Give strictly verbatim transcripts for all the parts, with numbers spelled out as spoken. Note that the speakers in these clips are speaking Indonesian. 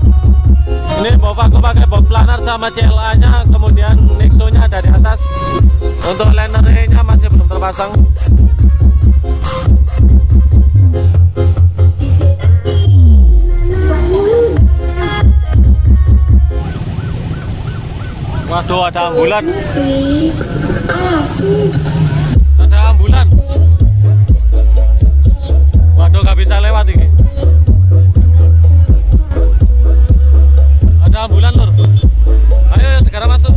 Ini box aku pakai box planar sama C L A nya, kemudian Nexo nya ada di atas. Untuk liner E nya masih belum terpasang. Waduh, ada ambulan. Ada ambulan. Waduh, gak bisa lewat ini. Ada ambulan, Lur. Ayo, sekarang masuk.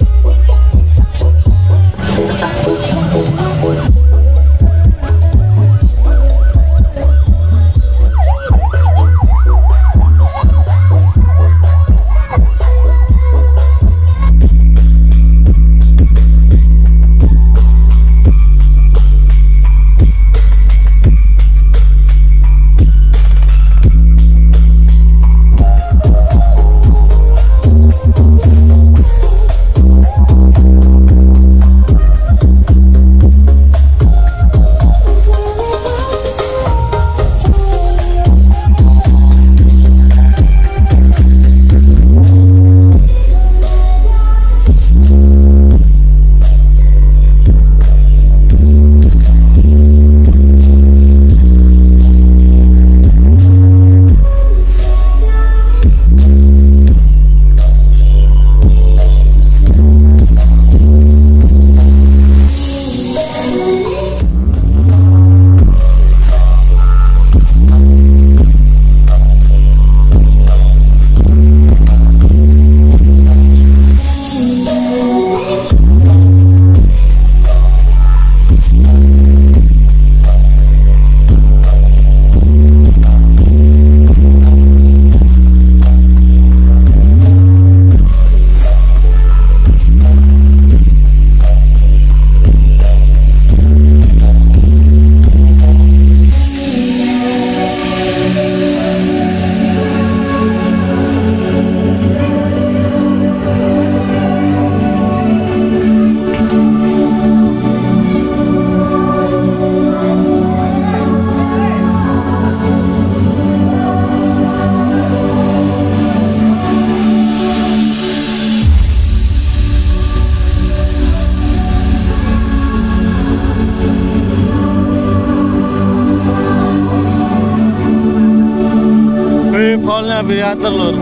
Volnya variator, Lur.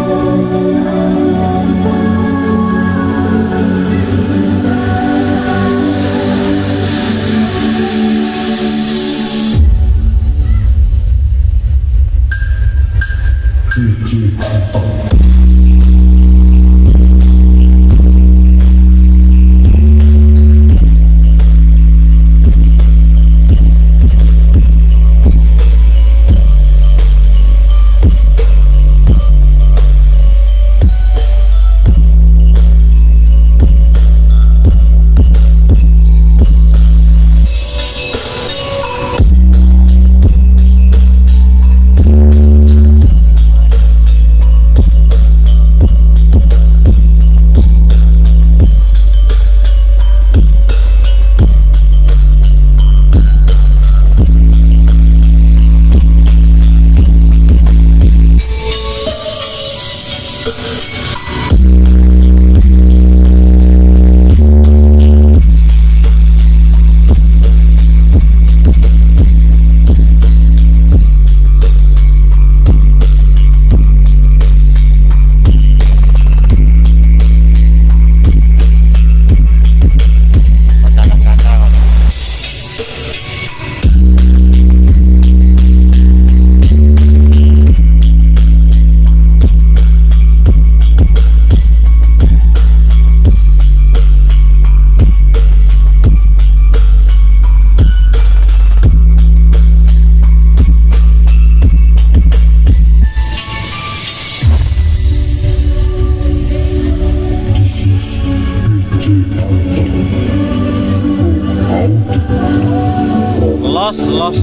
Los, los,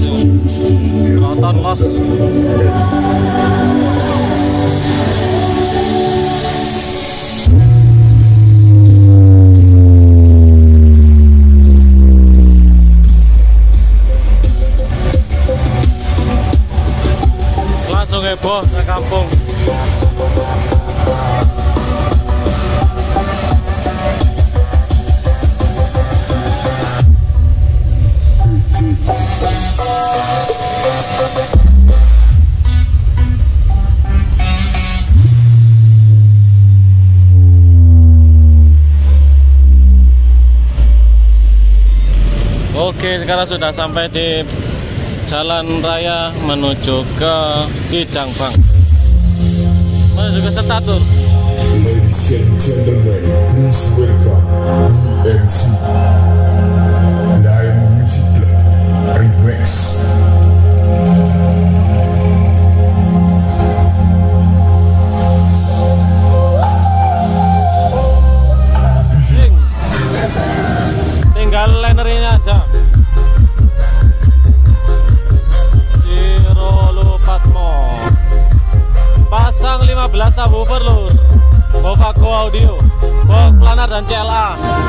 nonton los. Langsung heboh ke kampung. Oke, sekarang sudah sampai di jalan raya menuju ke Kijangpang, menuju ke Sentatur. Ladies and gentlemen, please welcome B M C Live Music Club Remix. Tinggal linernya aja. Cirolo Patmo pasang lima belas subwoofer lur, Bovaco audio, box planar dan C L A.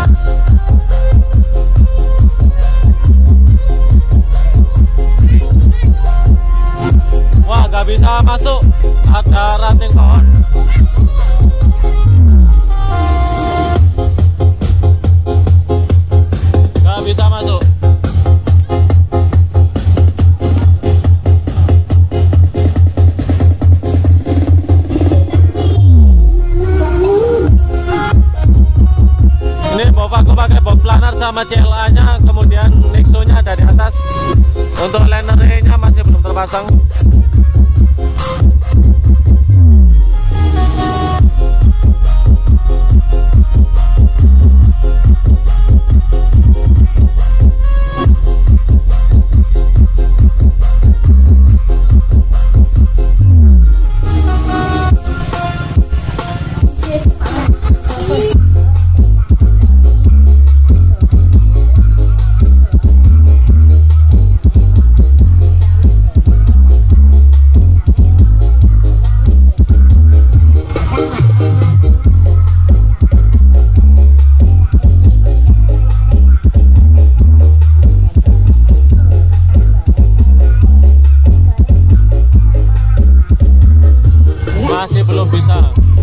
Wah, nggak bisa masuk, ada ranting pohon. Nggak bisa masuk. Aku pakai box planar sama C L A nya, kemudian Nexo nya ada di atas. Untuk linery nya masih belum terpasang. Masih belum bisa.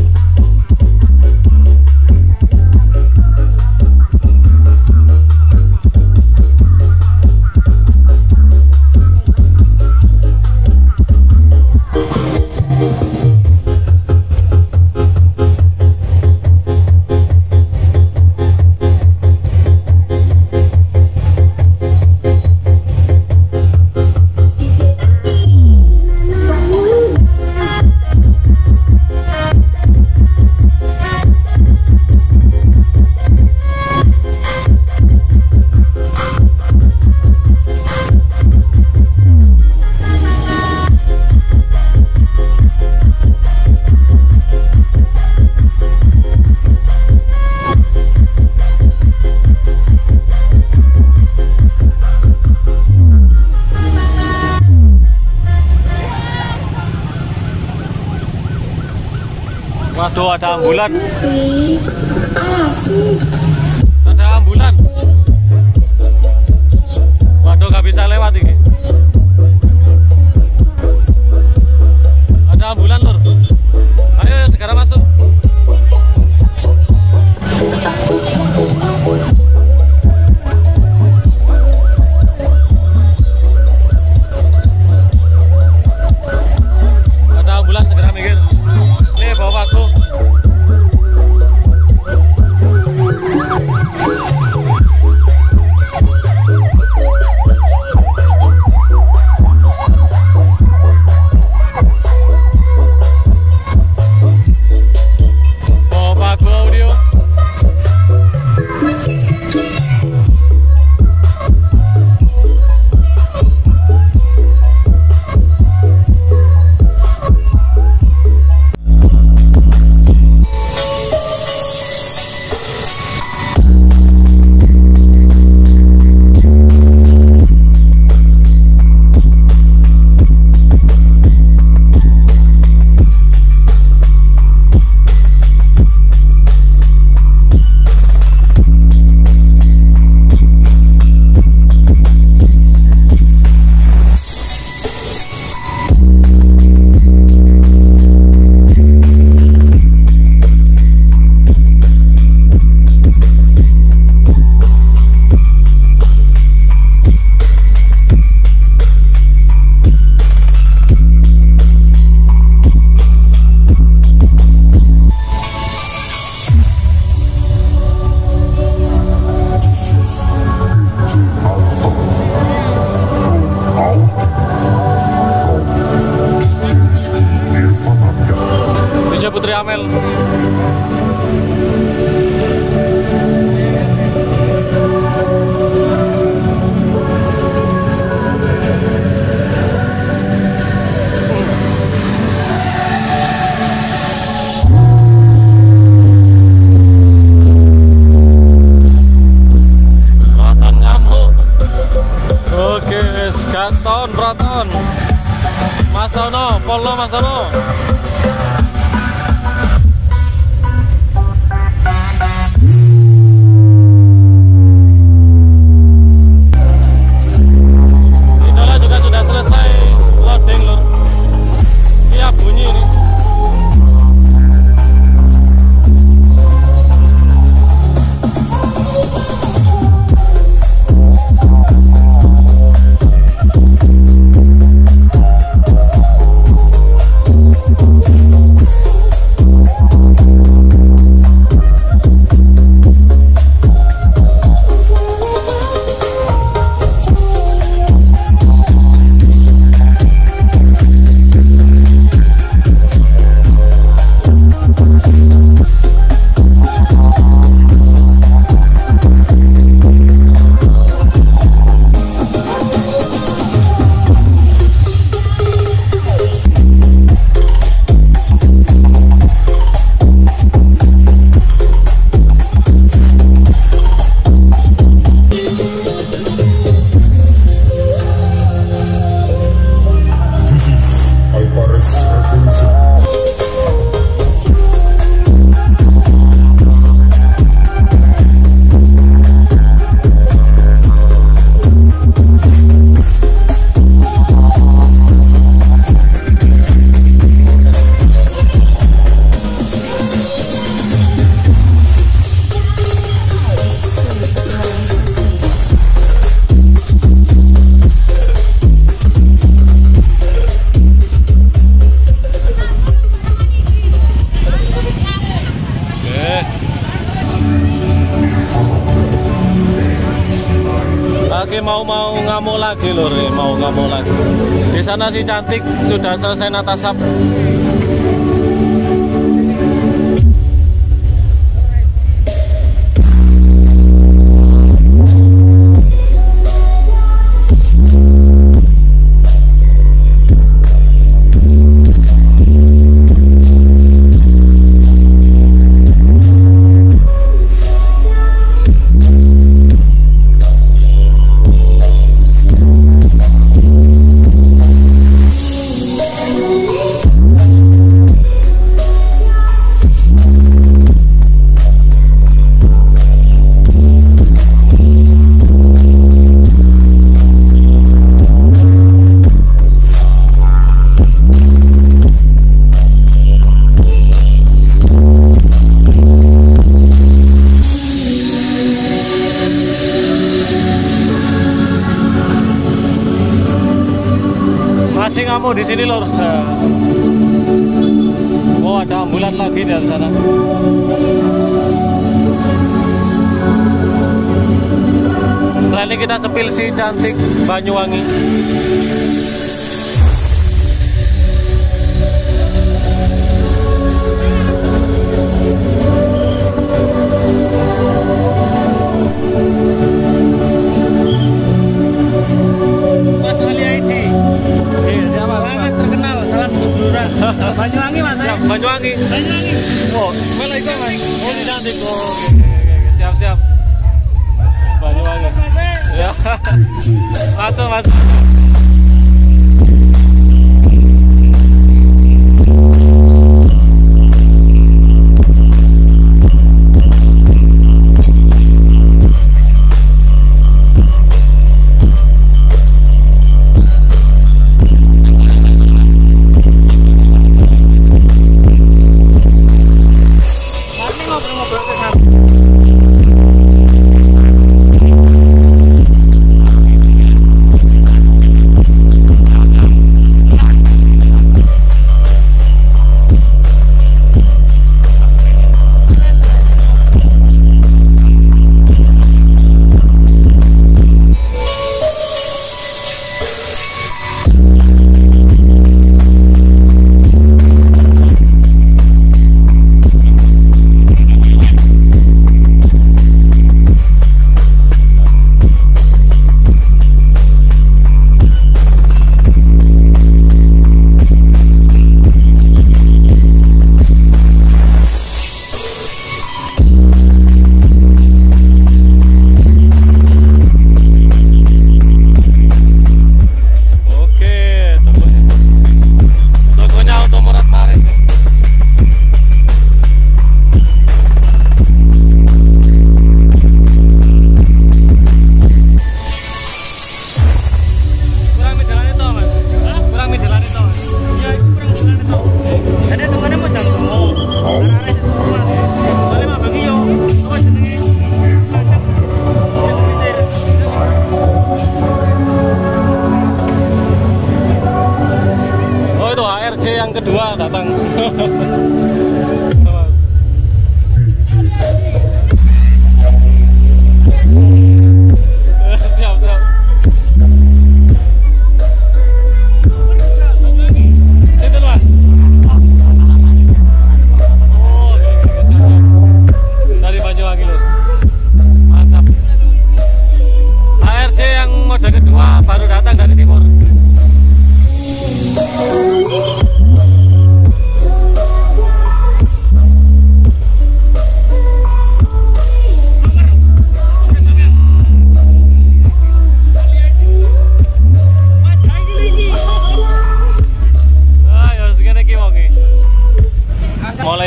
Waduh, ada ambulan. Ada ambulan. Waduh, nggak bisa lewat ini. Ada ambulan lur. Ayo sekarang masuk. Ada ambulan, segera minggir. Nih bawa aku. Putri Amel. Oke, Gaston, Praton, Mas Tono, Polo, Mas Tono. Idola juga sudah selesai loading lur. Iya bunyi ini. Lagi mau-mau ngamuk lagi lur, mau ngamuk lagi. Di sana si cantik sudah selesai natasap. Masih ngamuk di sini lor. Oh ada ambulan lagi dari sana. Setelah ini kita sepil si cantik Banyuwangi. Banyuwangi mas, siap, Banyuwangi. Banyuwangi. Oh, mela itu mas. Oh, ini cantik. Oh, oke, oke, oke. Siap, siap. Banyuwangi. Ya. Masuk, masuk.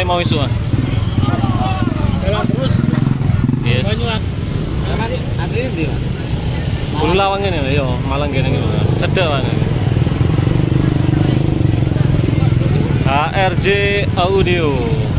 mulai mau isu. Jalan terus. Yes. Banyuwangi. Asli ndi, Mas? Bulu lawang ini, yo Malang gini gitu. Cedek banget. H R J Audio.